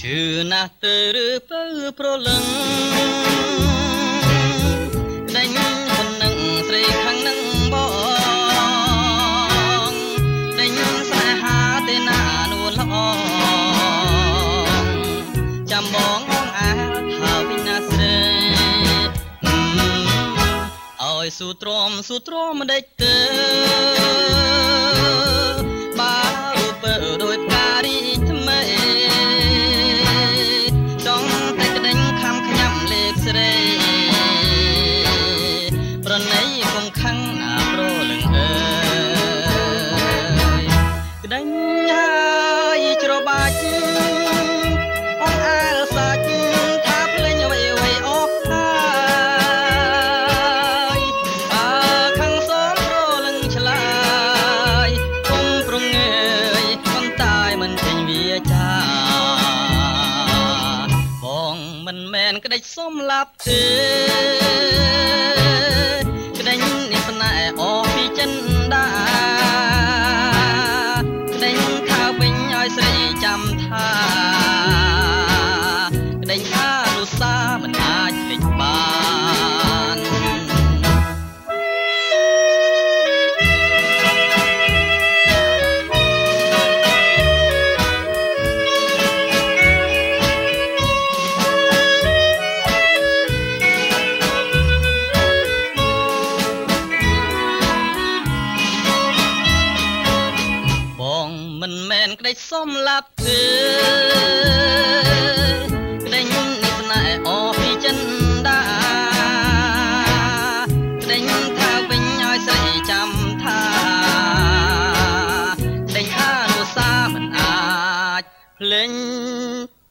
ណាស់ទៅឬទៅប្រលឹងដេញคนនឹងស្រីខាងនឹងបងដេញស្នេហាទេណានួនល្អចាំបងអងអាលថាវិណាស្រីឲ្យស៊ូទ្រាំមិនដេចទៅបារូបដោយផ្ការីថ្មីចង់តែក្ដេញខំខ្ញាំលេខស្រីប្រណីគង់ខឹងណាប្រលឹងអើយក្ដេញហើយច្របាច់អងអាលសាច់ថាភ្លេងអ្វីអស់ហើយខឹងសមប្រលឹងឆ្លាយគុំប្រងើយប៉ុន្តែមិនចេញវាចាបងមិនមែនក្ដេចសុំឡាប់ទេក្ដេញនេះស្នេហ៍អស់ពីចិនដាក្ដេញថាវិញឲ្យស្រីចាំថាក្ដេញថាលុសាមិនអាចភ្លេចបានមិនមែនក្ដេចសុំឡាប់ទេក្ដេញនេះស្នេហ៍អស់ពីចិនដាក្ដេញថាវិញឲ្យស្រីចាំថាក្ដេញថាលុសាមិនអាចភ្លេច